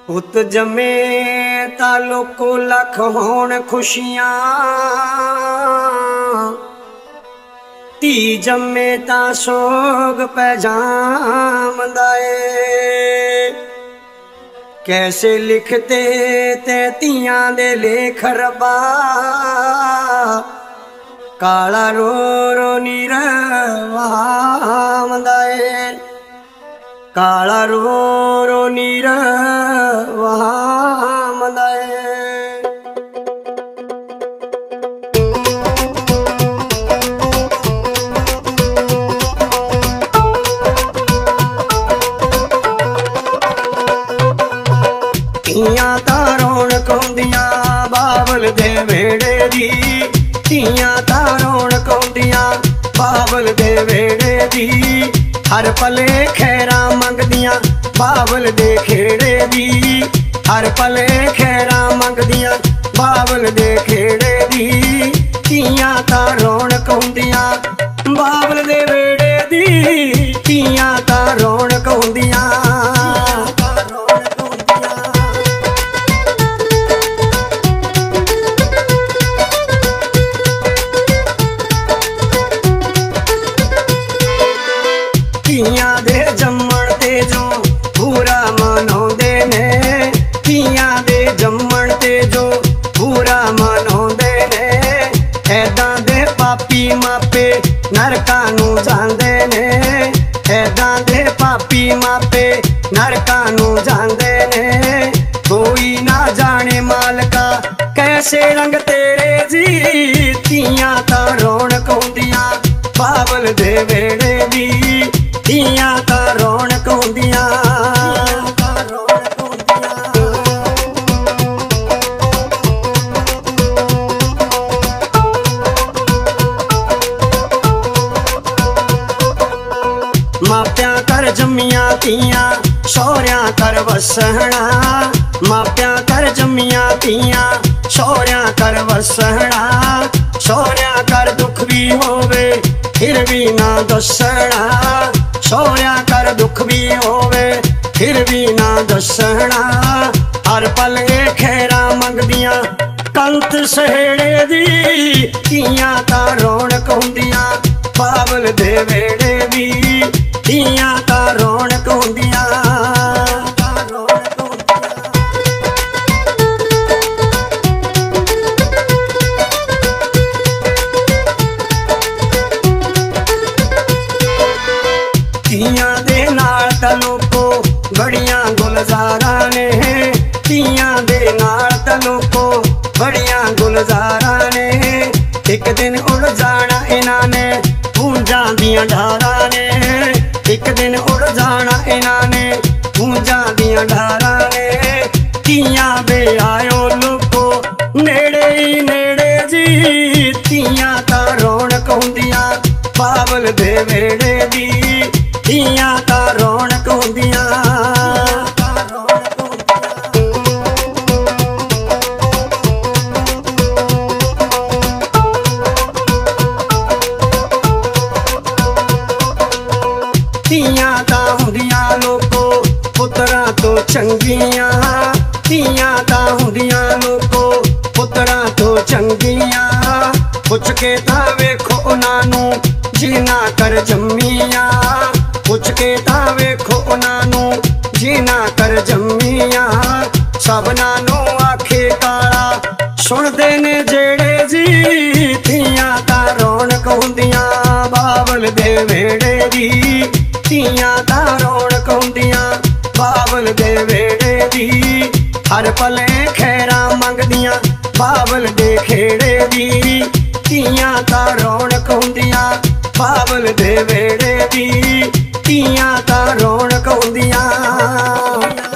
पुत जमे ता लोको लख होण खुशियां, धी जमे ता सोग पैजामदा ए। कैसे लिखते ते तियां दे लेख रब्बा, काला रो रो नीर वहामदा ए। काला रो रो नीर वहामदा ए। तियां तां रौनक होंदियां बाबल दे वेड़े दी, तियां तां रौनक होंदियां बाबल दे वेड़े दी। हर पले खैरा मंगदियां बाबल दे खेड़े दी, हर पले खैरा मंगदियां बाबल दे खेड़े दी। तियां तां रौनक होंदियां बाबल दे वेड़े दी, तियां तां रौनक होंदियां। तियां दे जम्मण ते जो पूरा मनाउंदे ने, तियां दे जम्मण ते जो पूरा मनाउंदे ने। ऐदां दे पापी मापे नरकां नूं जांदे ने, ऐदां दे पापी मापे नरकां नूं जांदे ने। कोई ना जाने मालका कैसे रंग तेरे जी, तियां तां रौनक होंदियां बाबल दे वेड़े दी, तियां तां रौनक होंदियां। माप्यां कर जम्मियां तियां सौहरियां कर वसणा, माप्यां कर जम्मियां तियां सौहरियां कर वसणा। सौहरियां कर दुख भी होवे फिर भी ना दसणा, सौहरियां कर दुख भी होवे फिर भी ना दसणा। हर पल खैरा मंगदियां कंत सहेड़े दी, तियां तां रौनक होंदियां बाबल दे वेड़े दी, तियां तां रौनक होंदियां। तियां दे नाल तां लोको बड़ियां गुलजारां ने, तियां दे नाल तां लोको बड़ियां गुलजारां ने। एक दिन उड़ जाना इन्हां ने पूंजां दियां ढारां ने, एक दिन उड़ जाना इन्हां ने पूंजां दियां ढारां ने। तियां दे आयो लोको नेड़े ही नेड़े जी, तियां तां रौनक होंदियां बाबल दे वेड़े दी, तियां तां रौनक होंदियां। तियां तां हुंदियां लोको पुत्तरां तो चंगियां, तियां तां हुंदियां लोको पुत्तरां तो चंगियां। पुछ के तां वेखो उन्हां नूं जिन्हां कर जम्मियां, पुछ के तां वेखो उन्हां नूं जिन्हां कर जम्मियां। सबना नूं आखे काला सुणदे ने जेड़े जी, तियां तां रौनक होंदियां बाबल दे वेड़े दी, तियां तां रौनक होंदियां बाबल दे वेड़े दी। हर पले खैरा मंगदियां बाबल दे खेड़े दी, तियां तां रौनक होंदियां बाबल दे वेड़े दी, तियां तां रौनक होंदियां।